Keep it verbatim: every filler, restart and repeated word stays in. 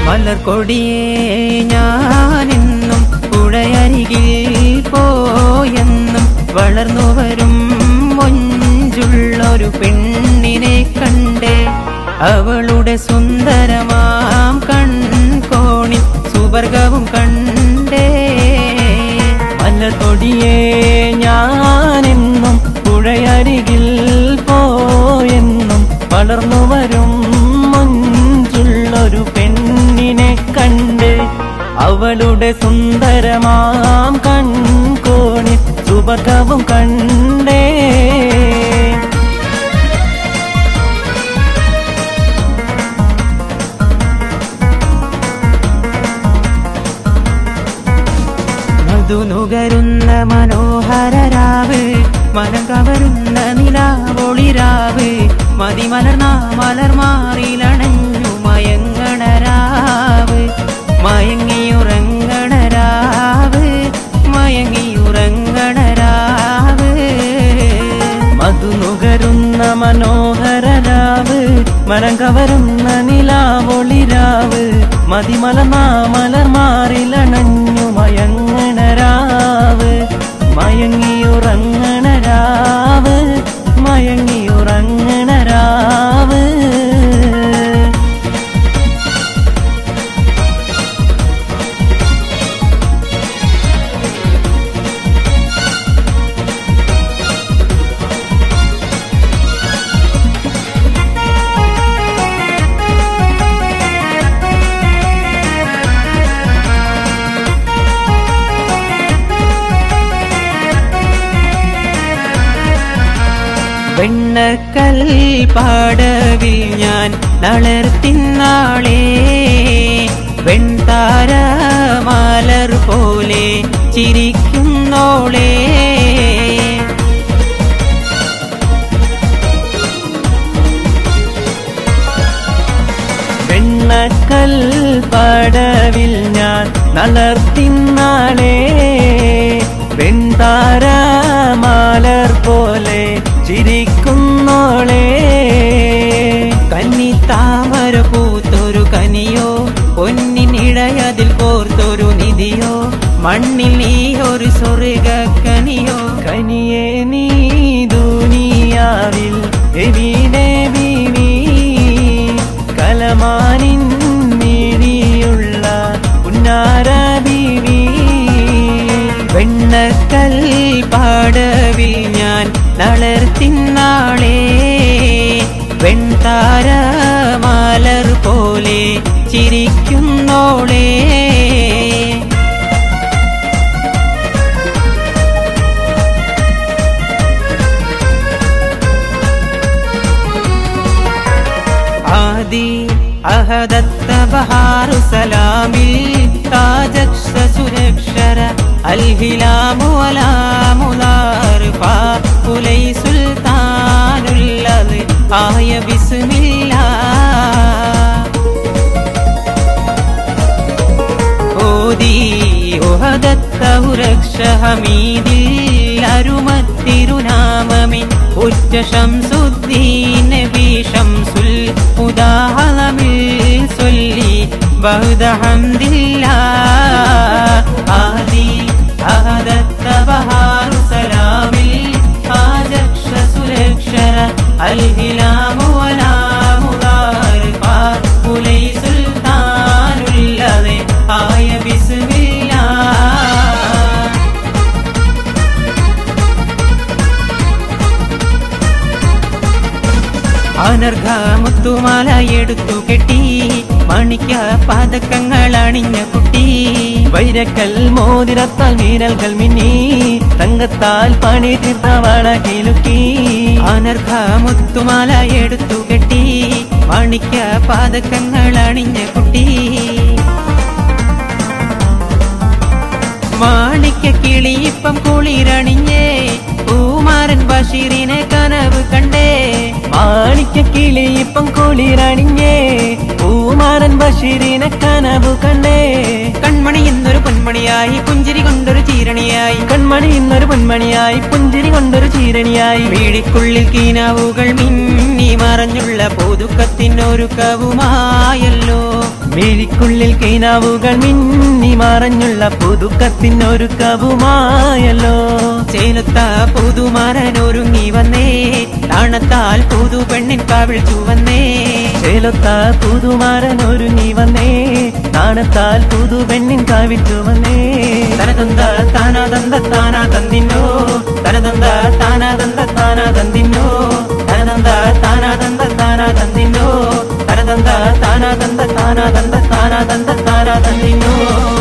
മലർക്കൊടിയേ ഞാനെന്നും പുഴയരികിൽ പോയെന്നും വളർന്നു വരും മൊഞ്ചുള്ളൊരു പെണ്ണിനെ കണ്ടേ അവളുടെ സുന്ദരമാം കൺകോണിൽ സുവർഗവും കണ്ടേ മലർക്കൊടിയേ ഞാനെന്നും പുഴയരികിൽ പോയെന്നും വളർന്നു വരും മൊഞ്ചുള്ളൊരു പെണ്ണിനെ കണ്ട് അവളുടെ സുന്ദരമാം കൺകോണിൽ സുവർഗവും കണ്ടേ മധുനുകരുന്ന മനോഹരരാവ് മനം കവരുന്ന നിലാവൊളിരാവ് മതിമലർന്ന മലർമാറിലണഞ്ഞു മയങ്ങണരാവ് മയങ്ങിയുറങ്ങണരാവ് മയങ്ങിയുറങ്ങണരാവ് മധുനുകരുന്ന മനോഹരരാവ് മനം കവരുന്ന നിലാവൊളിരാവ് മതിമലർന്ന മലർമാറിലണഞ്ഞു മയങ്ങണരാവ് മയങ്ങിയുറങ്ങണരാവ് മയങ്ങിയുറങ്ങണരാവ് വെണ്ണക്കൽ പാടവിൽ ഞാൻ നളർത്തിന്നാളേ വെൺതാര മലർ പോലെ ചിരിക്കുന്നോളേ വെണ്ണക്കൽ പാടവിൽ ഞാൻ നളർത്തിന്നാളേ വെൺതാര മലർ പോലെ ചിരിക്കുന്നോളേ കന്നിത്താമര പൂത്തൊരു കനിയോ പൊന്നിനിടയതിൽ കോർത്തൊരു നിധിയോ മണ്ണിൽ നീ ഒരു സ്വർഗക്കനിയോ കനിയേ നീ ദുനിയാവിൽ എവിടെ ബീവി കലമാനിൻ മിഴിയുള്ള പുന്നാര ബീവി വെണ്ണക്കൽ പാടവിൽ ഞാൻ നളർത്തിന്നാളേ വെൺതാര മലർ പോലെ ചിരിക്കുന്നോളേ ആദി അഹദത്ത ബഹാറു സലാമിൽ താജക്ഷ സുരക്ഷര الهلام ولام الأرفا قلي سلطان الذي آية بسم الله أودي أهدته ركش حميد الأرمتر من أج شمس الدين نبي شمس الهدى علم السلي بعد حمد الله آدي أهدت بهار سلامي آجكش سلكشر الهلام ولام ضارفا قلي سلطان الذي آية بسم الله അനർഘ മുത്തുമാല എടുത്തു കെട്ടി മണിക്ക പാദക്കങ്ങൾ അണിഞ്ഞ കുട്ടി വൈരക്കൽ മോതിരത്താൽ വീരൽകൾ മിന്നി തങ്കത്താൽ പണി തീർത്തവള കിലുക്കി അനർഘ മുത്തുമാല എടുത്തു കെട്ടി മണിക്ക പാദക്കങ്ങൾ അണിഞ്ഞ കുട്ടി മാണിക്ക കിളിയിപ്പം കുളിരണിഞ്ഞേ പൂമാരൻ ബഷീറിനെ കനവ് കണ്ടേ മാണിക്ക കിളിയിപ്പം കുളിരണിഞ്ഞേ പൂമാരൻ ബഷീറിനെ കനവ് കണ്ടേ കൺമണി ഇന്നൊരു പൊന്മണിയായി പുഞ്ചിരി കൊണ്ടൊരു ചീരണിയായി കൺമണി ഇന്നൊരു പൊന്മണിയായി പുഞ്ചിരി കൊണ്ടൊരു ചീരണിയായി വീടിക്കുള്ളിൽ കീനാവുകൾ മിന്നി മറഞ്ഞുള്ള പുതുക്കത്തിനൊരു കവുമായല്ലോ മിഴിക്കുള്ളിൽ കൈനാവുകൾ മിന്നി മറഞ്ഞുള്ള പുതുക്കത്തിനൊരുക്കവുമായല്ലോ. ചേലുത്ത പുതുമാരൻ ഒരുങ്ങി വന്നേ, താണത്താൽ പുതു പെണ്ണിൻ കവിൾ ചുവന്നേ. ചേലൊത്ത പുതുമാരൻ ഒരുങ്ങി വന്നേ, താണത്താൽ പുതു പെണ്ണിൻ കവിൾ ചുവന്നേ. തനതന്ത താനാതന്ത താനാ തന്നിന്നോ, തനതന്ത താനാതന്ത താനാ തന്നിന്നോ, തനതന്ത താനാതന്ത താനാ തന്നിന്നോ, തനതന്ത താനാതന്ത താനാതന്ത താനാതന്ത താനാ തന്നിന്നോ.